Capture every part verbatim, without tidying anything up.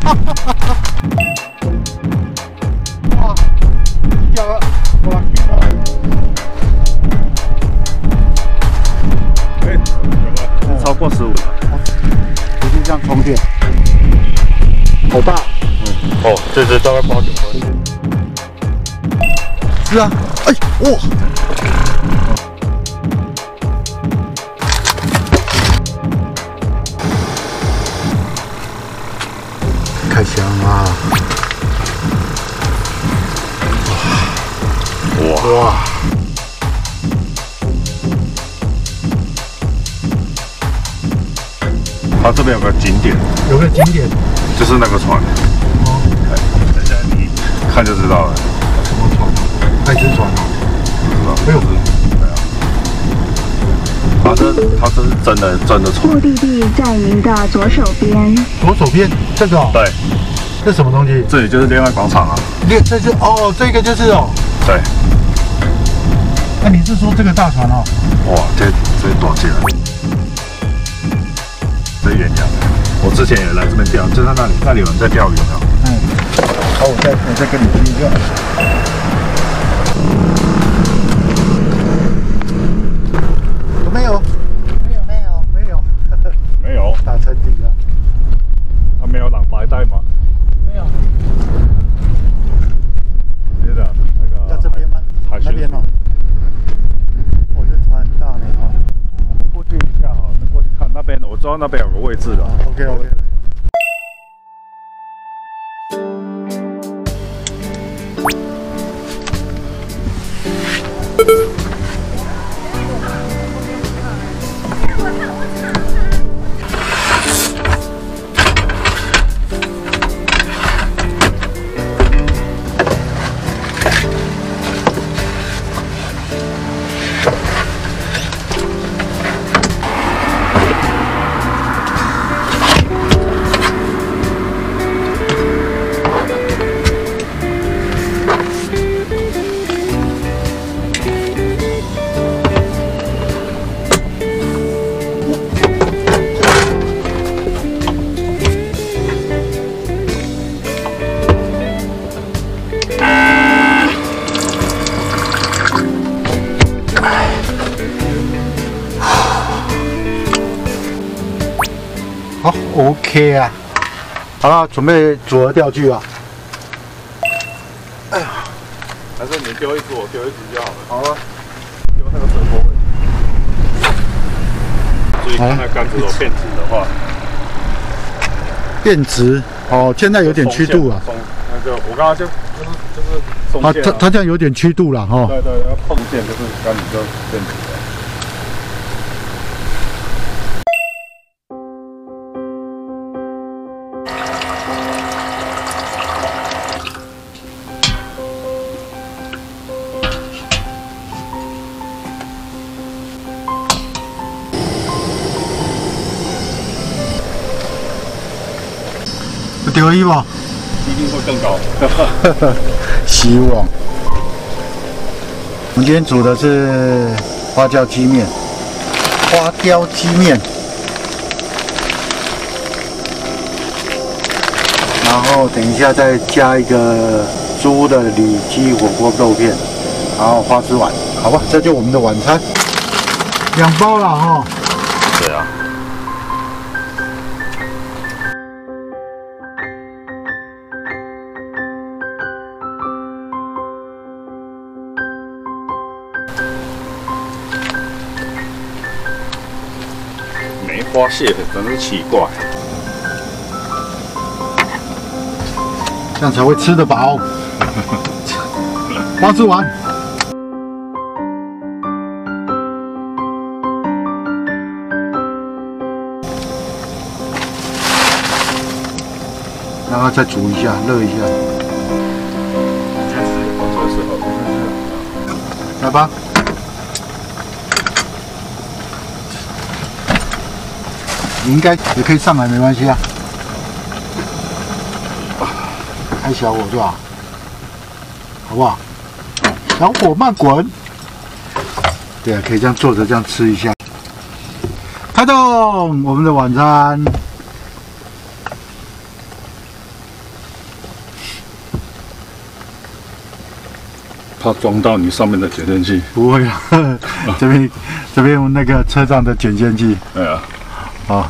哇，掉了，哇！ 哎，有了，超过十五了。 直接这样充电，好大。 嗯，哦，这只大概八九分。 是啊，哎，哇！开箱啊！哇！哇！ 它这边有个景点， 有个景点， 就是那个船。哦，等一下你看就知道了。 什么船？爱之船啊！ 哎呦，对啊，它这它这是真的真的船。 目的地在您的左手边。 左手边这个、哦？ 对。 这什么东西？ 这里就是恋爱广场啊。 恋，这是哦，这个就是哦。 对。 那、啊、你是说这个大船哦？ 哇，这这多近啊！这远洋，我之前也来这边钓，就在那里，那里有人在钓鱼，有没有？ 嗯。好，我再我再跟你接一个。有没有？没有，没有，没有， 没有。 打沉底了。 啊，没有朗白带吗？ 没有。 接着那个在这边吗？ 海那边哦。我这船很大呢哦。 我们过去一下好，过去看那边，我知道那边有个位置的。 OK OK。好 ，OK 啊，好了，准备组合钓具啊。 哎呀，还是你丢一只，我丢一只就好了。好了，丢那个水波位。注意看那杆子，如果变直的话， 变直哦，现在有点曲度啊。 松，那就我刚刚就就是就是松啊， 线、啊。 它它这样有点曲度了哈。 对对，要碰线就是杆子就变直了。 丢一吧， 一定会更高。 希望。我们今天煮的是花椒鸡面，花雕鸡面，然后等一下再加一个猪的里脊火锅肉片，然后花枝丸，好吧，这就我们的晚餐，两包了哈。 对啊。梅花蟹真是奇怪， 这样才会吃得饱。花枝丸，然后再煮一下，热一下。来吧。你应该也可以上来，没关系啊。开小火就好，好不好？小火慢滚。对啊，可以这样坐着这样吃一下。开动我们的晚餐。 怕撞到你上面的卷线器。 不会啊，这边这边有那个车上的卷线器。 对啊， 啊，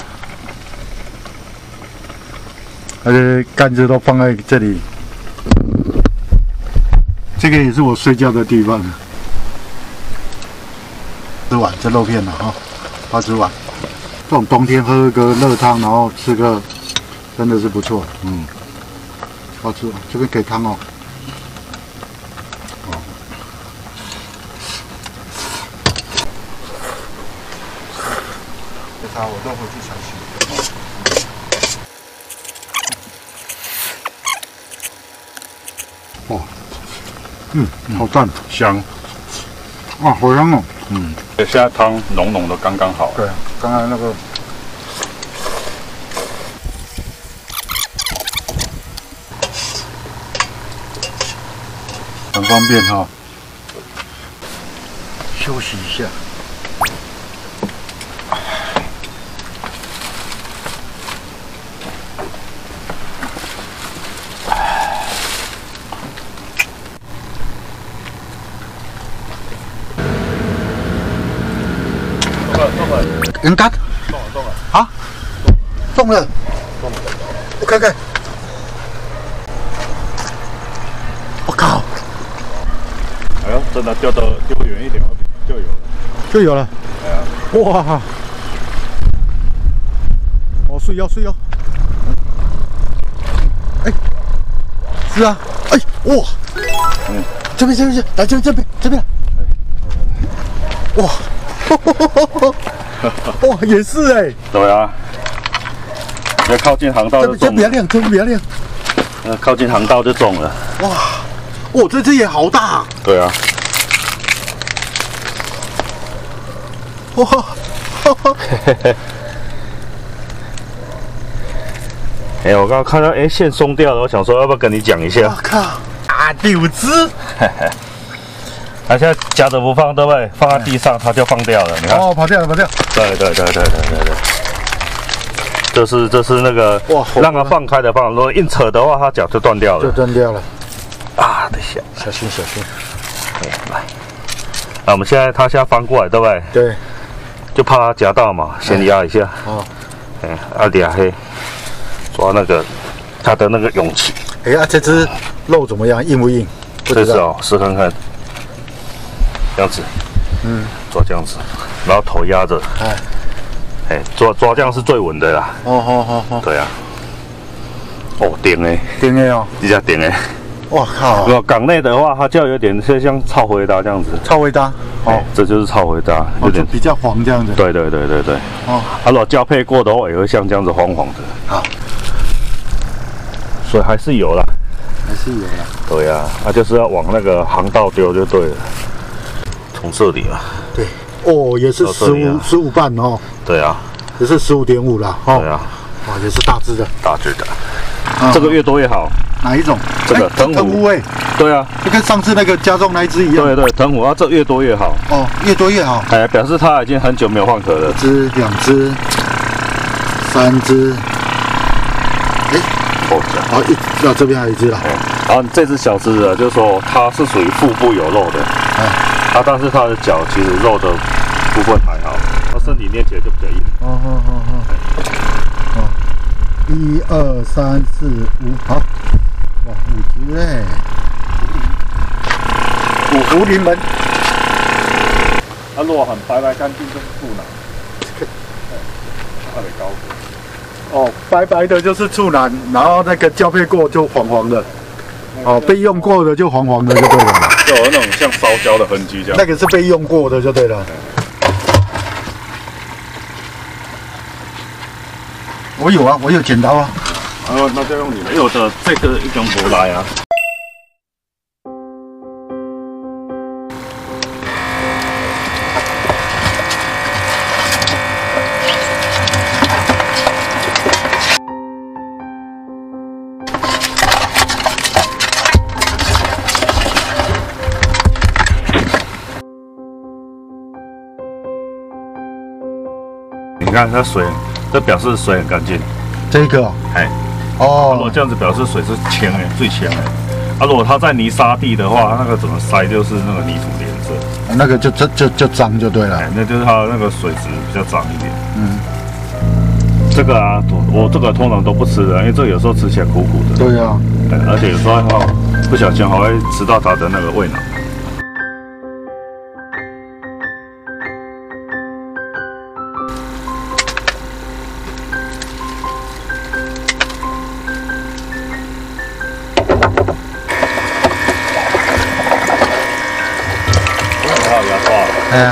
而且杆子都放在这里。这个也是我睡觉的地方。吃碗，这肉片了哈，花枝碗。这种冬天喝个热汤，然后吃个，真的是不错。嗯，好吃。这边给汤哦。哦。这汤我都回去才洗。哇，嗯，好赞， 香。 啊，好香哦。 嗯，现在汤浓浓的，刚刚好。 对，刚才那个。很方便哈、哦，休息一下。人干， 动了动了啊，动了，动了，我看看，我靠！ 哎呦，真的丢到丢远一点就有了， 就有了。 哎呀， 哇！哦，睡腰睡腰。哎，是啊，哎，哇！嗯，这边这边来这边这边这边。哇！哇，也是哎。 对啊，要靠近航道就中了。 这比较亮，这比较亮。 呃，靠近航道就中了。 哇！哇，这只也好大、啊。 对啊。 哇！ 哎、欸，我刚刚看到，哎、欸，线松掉了，我想说要不要跟你讲一下？ 我靠！啊，六只！ 它现在夹着不放，对不对？放在地上，它就放掉了。你看， 哦，跑掉了，跑掉。 对对对对对对对。这是这是那个哇，让它放开的放，如果硬扯的话，它脚就断掉了。 就断掉了。 啊，等一下， 小心小心。 来，那我们现在它现在翻过来，对不对？ 对。 就怕它夹到嘛，先压一下。 哦。 哎，阿底亚黑，抓那个它的那个勇气。 哎呀，这只肉怎么样？硬不硬？ 这是哦，试看看。这样子，嗯，抓这样子，然后头压着，哎，哎，抓抓这样是最稳的啦。 哦，好好好。对啊。哦，顶诶， 顶诶哦， 比较顶诶。 哇靠！ 如果港内的话，它就有点像超回答这样子。 超回答， 哦，这就是超回答， 有点比较黄这样子。 对对对对对。哦，啊，如果交配过的话，也会像这样子黄黄的。好，所以还是有啦， 还是有啦。 对呀，它就是要往那个航道丢就对了。从这里啊， 对，哦，也是十五十五瓣哦， 对啊， 也是十五点五啦，哦，对啊， 哇，也是大只的， 大只的，这个越多越好。 哪一种？ 这个藤壶哎， 对啊， 就跟上次那个加重那一只一样。 对对，藤壶啊，这越多越好。 哦，越多越好。 哎，表示它已经很久没有换壳了。 一只、两只、三只，哎，哦，好一，那这边还有一只啦。 然后这只小只的，就是说它是属于腹部有肉的。哎。啊，但是它的脚其实肉的部分还好，它身体捏起来就比较硬。 哦哦哦哦，哦，一二三四五，好，哇，五只哎，五福临门。 它如果很白白干净就是处男，特别高。 哦，白白的就是处男，然后那个交配过就黄黄的，哦，被用过的就黄黄的就对了。 就有那种像烧焦的痕迹这样。 那个是被用过的就对了。我有啊，我有剪刀啊。 哦，那就用你的，因为我的这个一种不来啊。你看它水，这表示水很干净。 这个， 哎，哦，如果这样子表示水是清的，最清的。 啊，如果它在泥沙地的话，那个整个筛就是那个泥土颜色， 那个就就就就脏就对了。 哎，那就是它那个水质比较脏一点。 嗯， 这个啊，我这个通常都不吃的，因为这个有时候吃起来苦苦的。 对啊， 哎，而且有时候哈不小心还会吃到它的那个胃囊。 哎呀，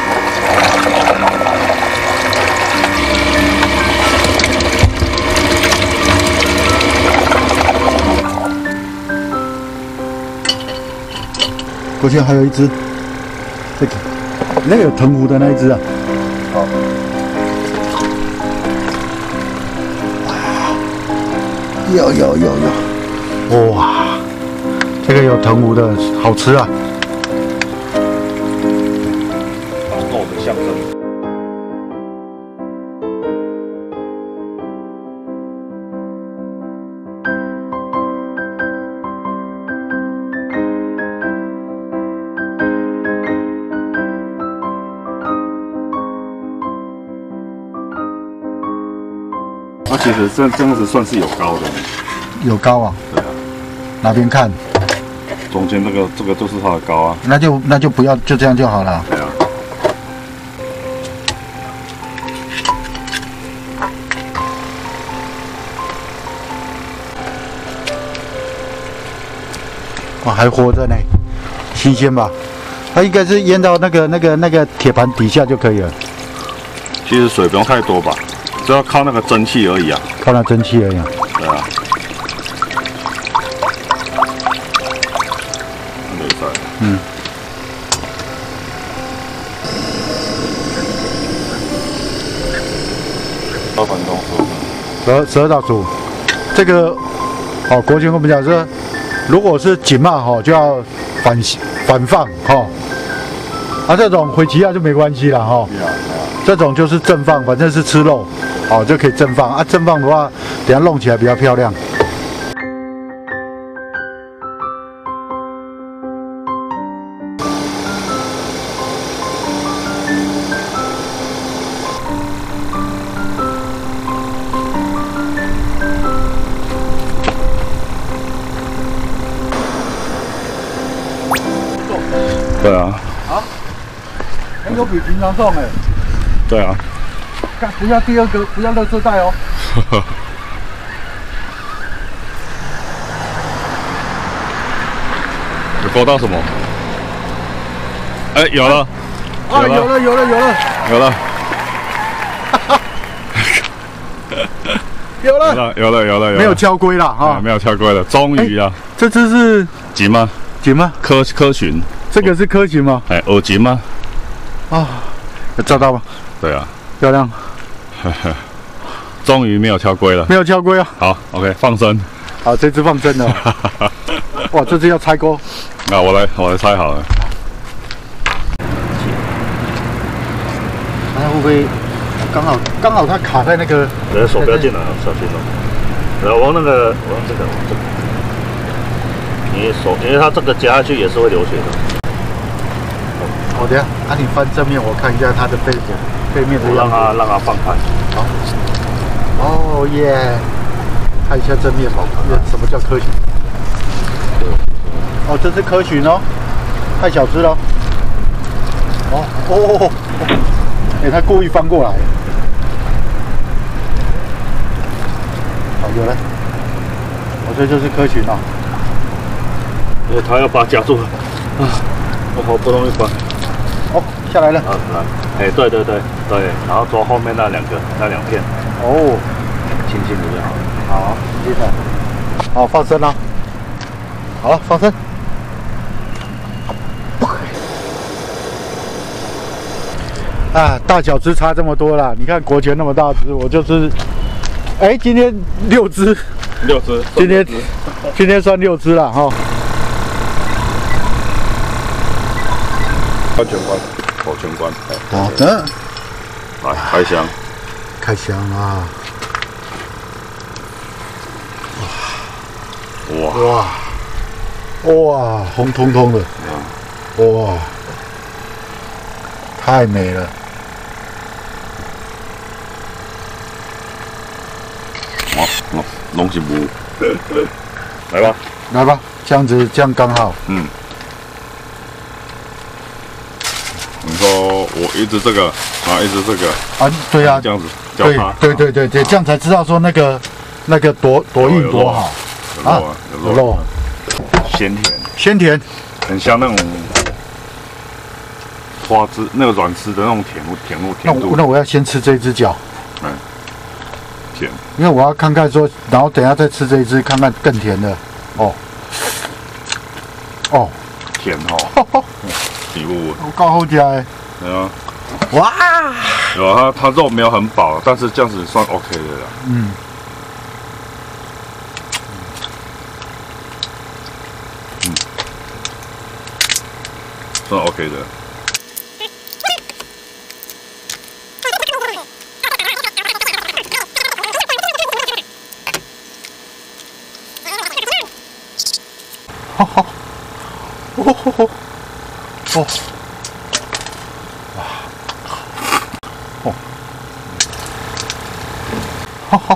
过去还有一只，这个那个有藤壶的那一只啊。好。有有有有，哇，这个有藤壶的好吃啊。 象征。它其实这这样子算是有高的， 有高啊？ 对啊。 哪边看？ 中间这个这个就是它的高啊。 那就那就不要，就这样就好了。 对啊。 哇，还活着呢，新鲜吧？它应该是淹到那个那个那个铁盘底下就可以了。 其实水不用太多吧，只要靠那个蒸汽而已啊。 靠那蒸汽而已啊。 对啊。没事。 嗯。 二分钟十五分。 十二十二到十五，这个哦，国军跟我们讲说，如果是紧嘛哈，就要反反放哈。啊，这种回起亚就没关系了哈。这种就是正放，反正是吃肉，哦就可以正放啊。正放的话，等下弄起来比较漂亮。 对啊。 啊？那个比平常重哎。 对啊。 干，不要第二个，不要垃圾袋哦。 有勾到什么？哎，有了。 啊，有了，有了，有了。 有了。 有了。 有了，有了，有了， 没有敲龟了哈。 没有敲龟了，终于啊。 这只是锦吗？ 锦吗？ 科科群。 这个是科群吗？ 哎，耳锦吗？ 啊，有照到吗？ 对啊， 漂亮。 终于没有敲龟了。 没有敲龟啊。 好 ，OK， 放生。 好，这只放生了。哇，这只要拆钩。 那我来，我来拆好了。 看会不会刚好刚好它卡在那个？ 你的手不要进来啊，小心哦。然后往那个，往这个，往这个。你手，因为它这个夹下去也是会流血的。 好的，啊，你翻正面，我看一下它的背面，背面的样子。让它让它放开。 好。哦耶！看一下正面吧，什么叫科群？哦，这是科群哦，太小只了。哦哦，哎、欸，他故意翻过来。好，有了。哦，这就是科群哦。 因为他要把它夹住了。啊，我好不容易把。 哦，下来了。 啊，来，哎、欸，对对对对，然后抓后面那两个，那两片。 哦， 轻轻的就好了。 好，接着，好放生了。好了，放生。啊，大小只差这么多了。你看国权那么大只，我就是，哎、欸，今天六只， 六只， 今天今天算六只了哈。 安全关，保全关。 好的， 来开箱， 开箱啊！ 哇哇， 哇，红彤彤的，哇，太美了。 哇，龙龙是无，来吧， 来吧，这样子这样刚好。 嗯。你说我一直这个，然后一直这个啊，对啊， 这样子交对叉， 对对对对，这样才知道说那个那个多多硬多好。 有肉啊， 有有肉肉， 鲜甜， 鲜甜。 很像那种花枝那个软丝的那种甜度，甜度那甜度， 我那我要先吃这一只脚， 嗯，甜， 因为我要看看说，然后等一下再吃这一只，看看更甜的。哦哦， 甜哦，体悟， 我够好吃的。 对啊， 哇， 有啊，它它肉没有很饱，但是这样子算 OK 的啦。 嗯， 算 OK 的。 哈哈，哦吼吼，哦，哇，哦，哈哈，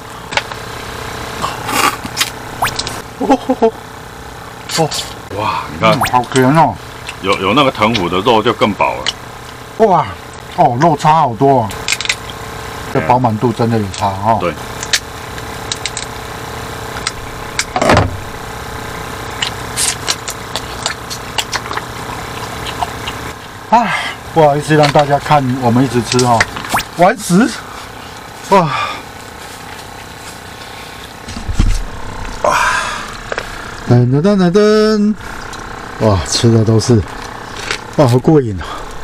哦吼吼，哦， 哇，你看， 好甜哦。 有有那个藤虎的肉就更饱了。 哇，哦，肉差好多、哦，这饱满度真的有差哦。 对。 啊，不好意思让大家看我们一直吃哦，完食，哇，哇，噔噔噔噔噔，哇，吃的都是，哇，好过瘾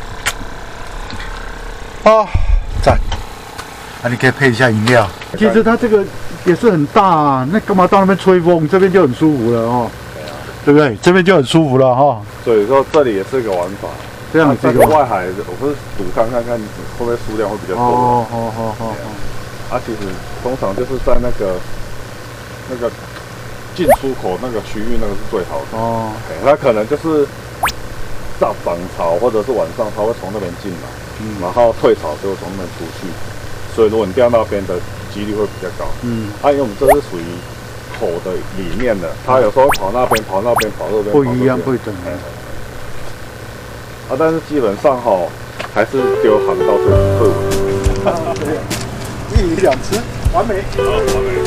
哦，啊，赞，啊，你可以配一下饮料。其实它这个也是很大啊，那干嘛到那边吹风？这边就很舒服了哦，对不对？这边就很舒服了哈、哦。 所以说这里也是个玩法。 这样子这个外海，我不是赌看看看会不会数量会比较多。 哦哦哦哦哦。 啊，其实通常就是在那个那个进出口那个区域，那个是最好的。 哦。 它可能就是大涨潮或者是晚上，它会从那边进来，嗯，然后退潮就会从那边出去。所以如果你掉那边的几率会比较高。嗯。啊，因为我们这是属于口的里面的，它有时候跑那边、跑那边、跑这边， 不一样，不一样。 啊，但是基本上哈，还是丢航道最最稳。 一鱼两吃，完美。 好，完美。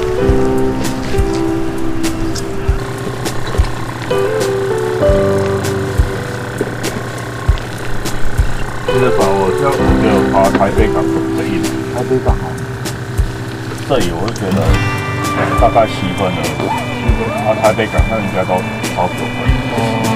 这个船我就我觉得划台北港的意思。 台北港啊， 这里我就觉得大概七分了，啊，台北港那应该都超九分。哦。